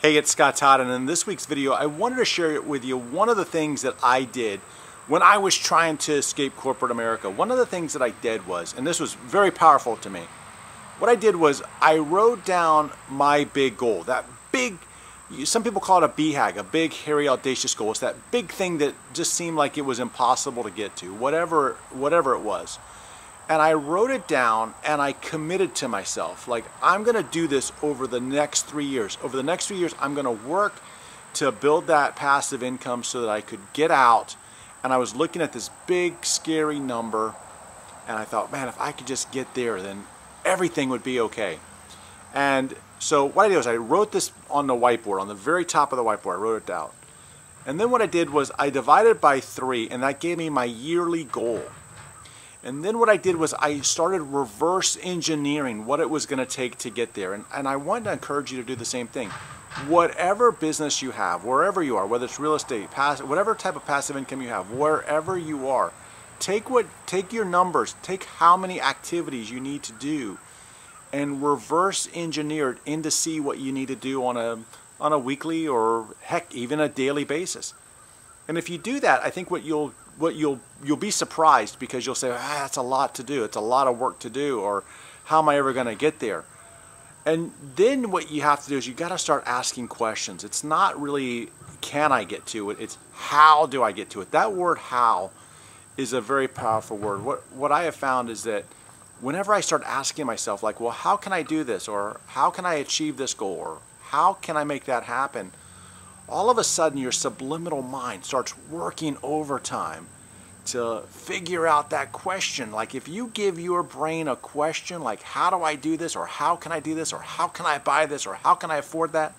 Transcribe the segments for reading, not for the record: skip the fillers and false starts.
Hey, it's Scott Todd, and in this week's video I wanted to share with you one of the things that I did when I was trying to escape corporate America. One of the things that I did was, and this was very powerful to me, what I did was I wrote down my big goal. That big, some people call it a BHAG, a big, hairy, audacious goal. It's that big thing that just seemed like it was impossible to get to, whatever it was. And I wrote it down and I committed to myself, like, I'm going to do this over the next 3 years. Over the next 3 years, I'm going to work to build that passive income so that I could get out. And I was looking at this big, scary number, and I thought, man, if I could just get there, then everything would be okay. And so what I did was I wrote this on the whiteboard, on the very top of the whiteboard. I wrote it down. And then what I did was I divided by 3, and that gave me my yearly goal. And then what I did was I started reverse engineering what it was going to take to get there. And I wanted to encourage you to do the same thing. Whatever business you have, wherever you are, whether it's real estate, whatever type of passive income you have, wherever you are, take your numbers, take how many activities you need to do, and reverse engineer it in to see what you need to do on a weekly or heck, even a daily basis. And if you do that, I think you'll be surprised, because you'll say, that's a lot to do, it's a lot of work to do, or how am I ever going to get there? And then what you have to do is you got to start asking questions. It's not really can I get to it, it's how do I get to it. That word how is a very powerful word. What I have found is that whenever I start asking myself, like, well, how can I do this, or how can I achieve this goal, or how can I make that happen, all of a sudden your subliminal mind starts working overtime to figure out that question. Like, if you give your brain a question like, how do I do this, or how can I do this, or how can I buy this, or how can I afford that,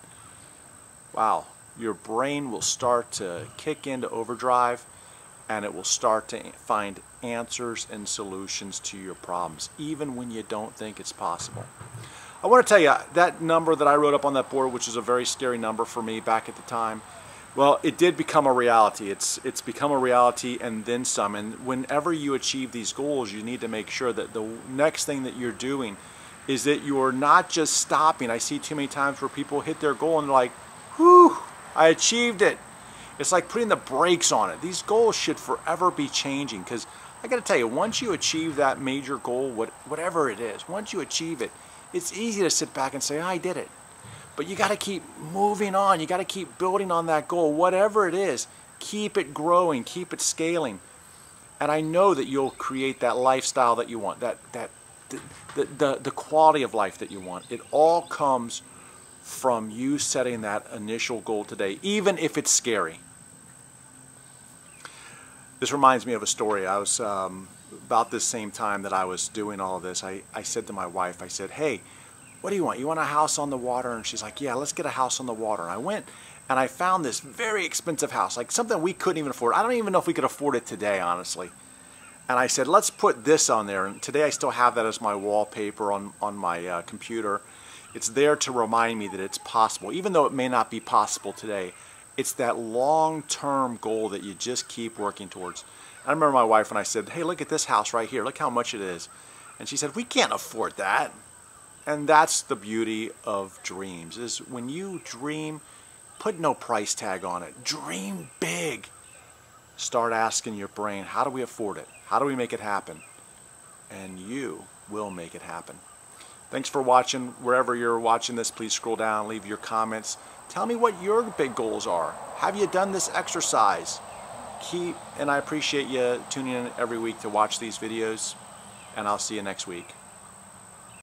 wow, your brain will start to kick into overdrive, and it will start to find answers and solutions to your problems, even when you don't think it's possible. I want to tell you, that number that I wrote up on that board, which is a very scary number for me back at the time, well, it did become a reality. It's become a reality and then some. And whenever you achieve these goals, you need to make sure that the next thing that you're doing is that you're not just stopping. I see too many times where people hit their goal and they're like, whew, I achieved it. It's like putting the brakes on it. These goals should forever be changing, because I got to tell you, once you achieve that major goal, whatever it is, once you achieve it, it's easy to sit back and say, I did it. But you got to keep moving on. You got to keep building on that goal. Whatever it is, keep it growing, keep it scaling. And I know that you'll create that lifestyle that you want, the quality of life that you want. It all comes from you setting that initial goal today, even if it's scary. This reminds me of a story. I was about this same time that I was doing all of this, I said to my wife, I said, hey, what do you want? You want a house on the water? And she's like, yeah, let's get a house on the water. And I went and I found this very expensive house, like something we couldn't even afford. I don't even know if we could afford it today, honestly. And I said, let's put this on there. And today I still have that as my wallpaper on my computer. It's there to remind me that it's possible, even though it may not be possible today. It's that long-term goal that you just keep working towards. I remember my wife when I said, hey, look at this house right here. Look how much it is. And she said, we can't afford that. And that's the beauty of dreams, is when you dream, put no price tag on it. Dream big. Start asking your brain, how do we afford it? How do we make it happen? And you will make it happen. Thanks for watching. Wherever you're watching this, please scroll down, leave your comments. Tell me what your big goals are. Have you done this exercise? And I appreciate you tuning in every week to watch these videos, and I'll see you next week.